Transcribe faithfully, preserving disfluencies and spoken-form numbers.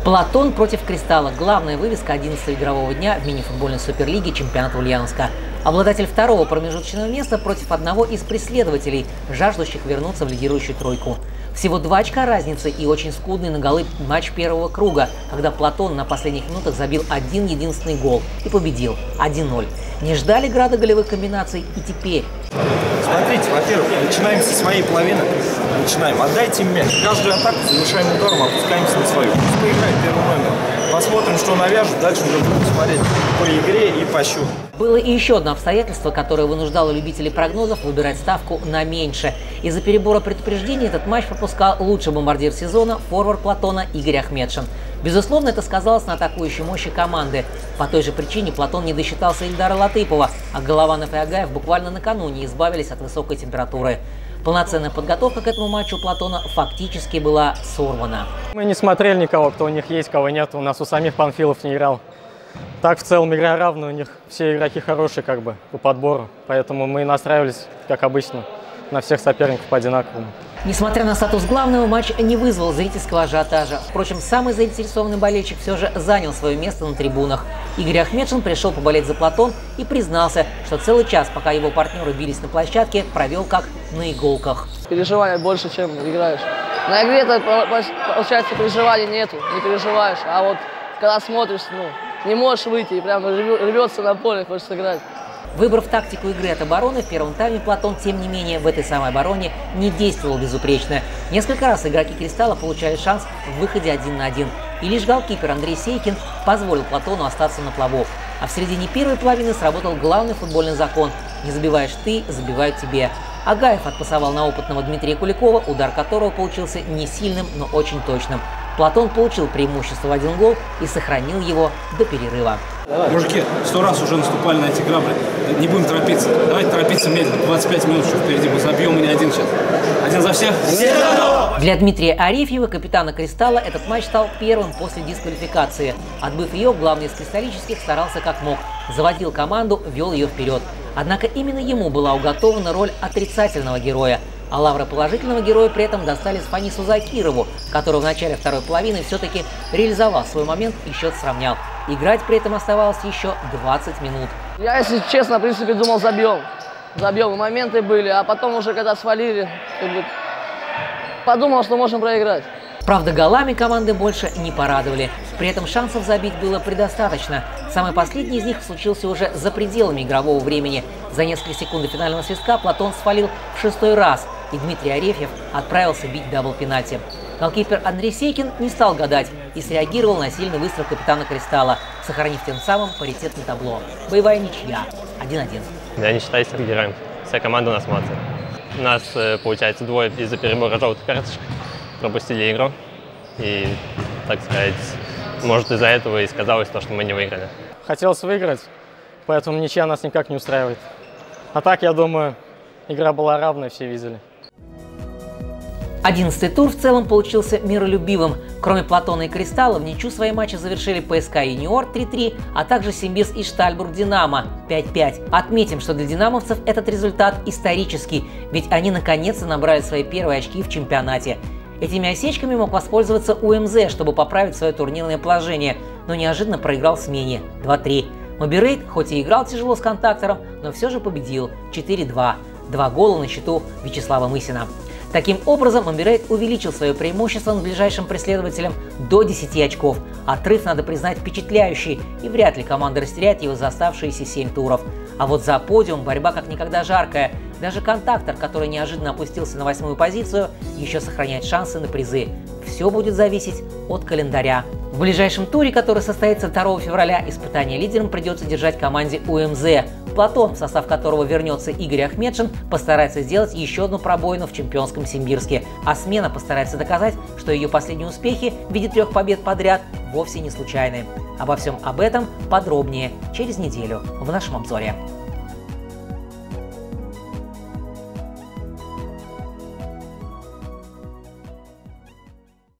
Платон против Кристалла. Главная вывеска одиннадцатого игрового дня в мини-футбольной суперлиге чемпионата Ульяновска. Обладатель второго промежуточного места против одного из преследователей, жаждущих вернуться в лидирующую тройку. Всего два очка разницы и очень скудный на голы матч первого круга, когда Платон на последних минутах забил один единственный гол и победил один ноль. Не ждали града голевых комбинаций и теперь. Смотрите, во-первых, начинаем со своей половины. Начинаем. Отдайте им мяч. Каждую атаку завершаем ударом, опускаемся на свою. Пусть поиграет первый номер. Посмотрим, что навяжет. Дальше уже будем смотреть по игре и по счету. Было и еще одно обстоятельство, которое вынуждало любителей прогнозов выбирать ставку на меньше. Из-за перебора предупреждений этот матч пропускал лучший бомбардир сезона, форвард Платона Игорь Ахметшин. Безусловно, это сказалось на атакующей мощи команды. По той же причине Платон не досчитался Ильдара Латыпова, а Голованов и Агаев буквально накануне избавились от высокой температуры. Полноценная подготовка к этому матчу у Платона фактически была сорвана. Мы не смотрели никого, кто у них есть, кого нет. У нас у самих Панфилов не играл. Так, в целом, игра равная, у них все игроки хорошие как бы по подбору. Поэтому мы настраивались, как обычно, на всех соперников по одинаковому. Несмотря на статус главного, матч не вызвал зрительского ажиотажа. Впрочем, самый заинтересованный болельщик все же занял свое место на трибунах. Игорь Ахметшин пришел поболеть за Платон и признался, что целый час, пока его партнеры бились на площадке, провел как на иголках. Переживания больше, чем играешь. На игре-то, получается, переживаний нету, не переживаешь. А вот когда смотришь, ну, не можешь выйти и прям рвется на поле, хочешь сыграть. Выбрав тактику игры от обороны, в первом тайме Платон, тем не менее, в этой самой обороне не действовал безупречно. Несколько раз игроки Кристалла получали шанс в выходе один на один. И лишь голкипер Андрей Сейкин позволил Платону остаться на плаву. А в середине первой половины сработал главный футбольный закон – не забиваешь ты, забивают тебе. Агаев отпасовал на опытного Дмитрия Куликова, удар которого получился не сильным, но очень точным. Платон получил преимущество в один гол и сохранил его до перерыва. Мужики, сто раз уже наступали на эти грабли. Не будем торопиться. Давайте торопиться медленно. двадцать пять минут еще впереди. Мы забьем и не один сейчас. Один за всех. Для Дмитрия Арефьева, капитана Кристалла, этот матч стал первым после дисквалификации. Отбыв ее, главный из кристаллических старался как мог. Заводил команду, вел ее вперед. Однако именно ему была уготована роль отрицательного героя. А лавры положительного героя при этом достались Фанису Закирову, который в начале второй половины все-таки реализовал свой момент и счет сравнял. Играть при этом оставалось еще двадцать минут. Я, если честно, в принципе, думал, забьем. Забьем, и моменты были, а потом уже, когда свалили, как бы, подумал, что можем проиграть. Правда, голами команды больше не порадовали. При этом шансов забить было предостаточно. Самый последний из них случился уже за пределами игрового времени. За несколько секунд до финального свистка Платон свалил в шестой раз, и Дмитрий Арефьев отправился бить дабл-пенальти. Голкипер Андрей Сейкин не стал гадать и среагировал на сильный выстрел капитана Кристалла, сохранив тем самым паритет на табло. Боевая ничья один один. Я не считаюсь лидером. Вся команда у нас молодцы. У нас, получается, двое из-за перебора желтых карточек пропустили игру. И, так сказать, может, из-за этого и сказалось то, что мы не выиграли. Хотелось выиграть, поэтому ничья нас никак не устраивает. А так, я думаю, игра была равная, все видели. Одиннадцатый тур в целом получился миролюбивым. Кроме Платона и Кристалла, в ничью свои матчи завершили ПСК Юниор три три, а также Симбирск и Штальбург Динамо пять пять. Отметим, что для динамовцев этот результат исторический, ведь они наконец-то набрали свои первые очки в чемпионате. Этими осечками мог воспользоваться УМЗ, чтобы поправить свое турнирное положение, но неожиданно проиграл смене два три. Моби Рейд, хоть и играл тяжело с контактором, но все же победил четыре два. Два гола на счету Вячеслава Мысина. Таким образом, Моби Рейд увеличил свое преимущество над ближайшим преследователем до десяти очков. Отрыв, надо признать, впечатляющий, и вряд ли команда растеряет его за оставшиеся семь туров. А вот за подиум борьба как никогда жаркая. Даже контактор, который неожиданно опустился на восьмую позицию, еще сохраняет шансы на призы. Все будет зависеть от календаря. В ближайшем туре, который состоится второго февраля, испытание лидером придется держать команде УМЗ. Платон, в состав которого вернется Игорь Ахметшин, постарается сделать еще одну пробоину в чемпионском Симбирске. А смена постарается доказать, что ее последние успехи в виде трех побед подряд вовсе не случайны. Обо всем об этом подробнее через неделю в нашем обзоре.